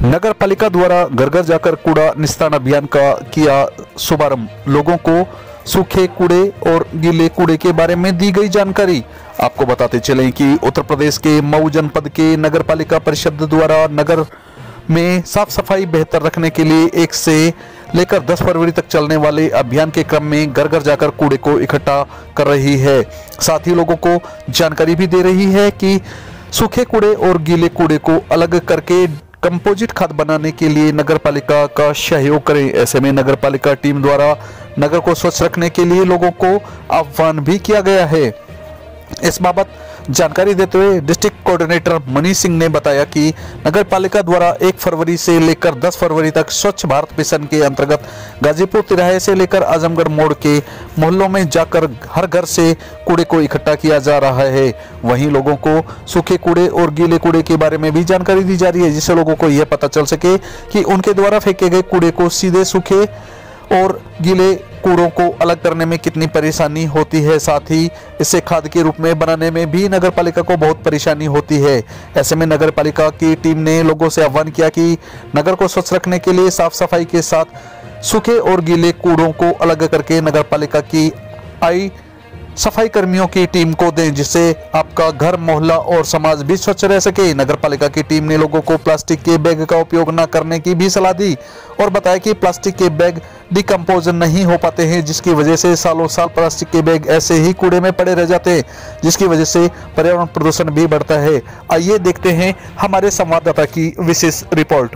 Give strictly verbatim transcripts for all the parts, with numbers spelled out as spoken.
नगर पालिका द्वारा घर घर जाकर कूड़ा निस्तारण अभियान का किया शुभारंभ। लोगों को सूखे कूड़े और गीले कूड़े के बारे में दी गई जानकारी। आपको बताते चलें कि उत्तर प्रदेश के मऊ जनपद के नगर पालिका परिषद द्वारा नगर में साफ सफाई बेहतर रखने के लिए एक से लेकर दस फरवरी तक चलने वाले अभियान के क्रम में घर घर जाकर कूड़े को इकट्ठा कर रही है। साथ ही लोगों को जानकारी भी दे रही है कि सूखे कूड़े और गीले कूड़े को अलग करके कंपोजिट खाद बनाने के लिए नगर पालिका का सहयोग करें। ऐसे में नगर पालिका टीम द्वारा नगर को स्वच्छ रखने के लिए लोगों को आह्वान भी किया गया है। इस बाबत जानकारी देते हुए डिस्ट्रिक्ट कोऑर्डिनेटर मनीष सिंह ने बताया कि नगर पालिका द्वारा एक फरवरी से लेकर दस फरवरी तक स्वच्छ भारत मिशन के अंतर्गत गाजीपुर तिराहे से लेकर आजमगढ़ मोड़ के मोहल्लों में जाकर हर घर से कूड़े को इकट्ठा किया जा रहा है। वहीं लोगों को सूखे कूड़े और गीले कूड़े के बारे में भी जानकारी दी जा रही है, जिससे लोगों को यह पता चल सके कि उनके द्वारा फेंके गए कूड़े को सीधे सूखे और गीले कूड़ों को अलग करने में कितनी परेशानी होती है। साथ ही इसे खाद के रूप में बनाने में भी नगर पालिका को बहुत परेशानी होती है। ऐसे में नगर पालिका की टीम ने लोगों से आह्वान किया कि नगर को स्वच्छ रखने के लिए साफ सफाई के साथ सूखे और गीले कूड़ों को अलग करके नगर पालिका की आई सफाई कर्मियों की टीम को दें, जिससे आपका घर, मोहल्ला और समाज भी स्वच्छ रह सके। नगर पालिका की टीम ने लोगों को प्लास्टिक के बैग का उपयोग न करने की भी सलाह दी और बताया कि प्लास्टिक के बैग डिकम्पोज नहीं हो पाते हैं, जिसकी वजह से सालों साल प्लास्टिक के बैग ऐसे ही कूड़े में पड़े रह जाते हैं, जिसकी वजह से पर्यावरण प्रदूषण भी बढ़ता है। आइए देखते हैं हमारे संवाददाता की विशेष रिपोर्ट।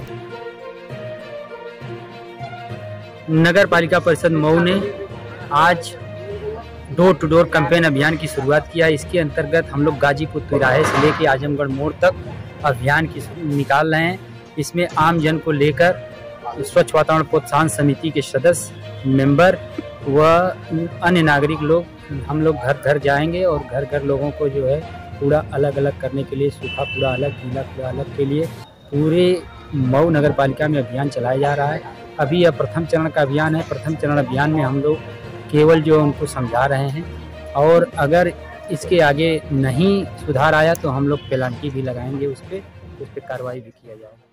नगर पालिका परिषद मऊ ने आज डोर टू डोर कैंपेन अभियान की शुरुआत किया। इसके अंतर्गत हम लोग गाजीपुर तिराहे से लेकर आजमगढ़ मोड़ तक अभियान की निकाल रहे हैं। इसमें आम जन को लेकर स्वच्छ वातावरण प्रोत्साहन समिति के सदस्य, मेंबर व अन्य नागरिक लोग हम लोग घर घर जाएंगे और घर घर लोगों को जो है कूड़ा अलग अलग करने के लिए, सूखा कूड़ा अलग, गीला कूड़ा अलग के लिए पूरे मऊ नगर पालिका में अभियान चलाया जा रहा है। अभी यह प्रथम चरण का अभियान है। प्रथम चरण अभियान में हम लोग केवल जो उनको समझा रहे हैं और अगर इसके आगे नहीं सुधार आया तो हम लोग पेनल्टी भी लगाएंगे, उस पर उस पर कार्रवाई भी किया जाएगा।